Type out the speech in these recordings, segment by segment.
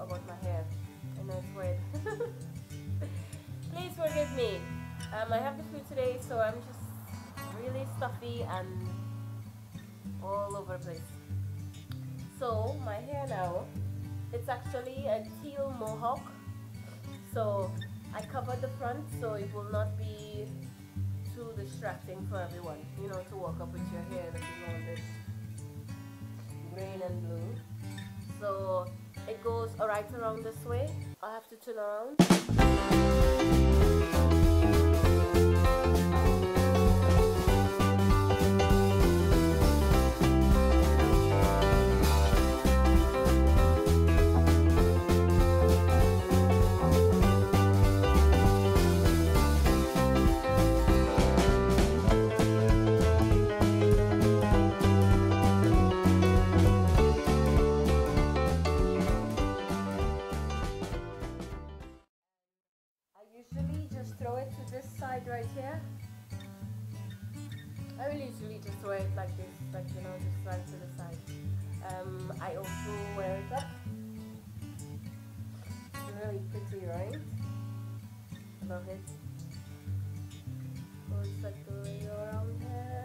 about my hair. I know it's weird. Please forgive me. I have the flu today, so I'm just really stuffy and all over the place. So my hair now, it's actually a teal mohawk. So I covered the front so it will not be too distracting for everyone, you know, to walk up with your hair looking all this green and blue. So it goes right around this way. I have to turn around. Usually just throw it to this side right here. I will usually just throw it like this, like, you know, just right to the side. I also wear it up. It's really pretty, right? I love it. Goes like the way around here.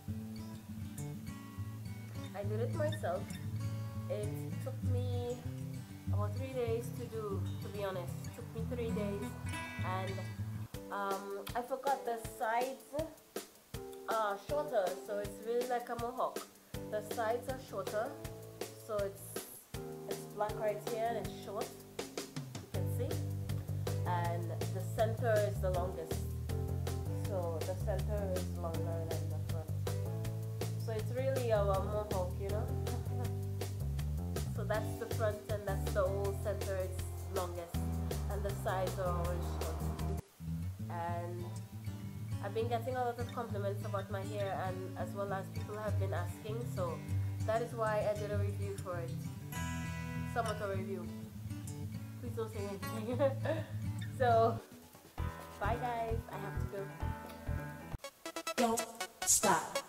I did it myself. It took me about 3 days to do, to be honest. It took me 3 days, and I forgot the sides are shorter, so it's really like a mohawk. The sides are shorter, so it's black right here and it's short, you can see, and the center is the longest, so the center is longer than the front, so it's really a mohawk, you know. So that's the front and that's the whole center, it's longest, and the sides are always short. And I've been getting a lot of compliments about my hair, and as well as people have been asking, so that is why I did a review for it. Somewhat a review. Please don't say anything. So, bye guys, I have to go. Don't stop.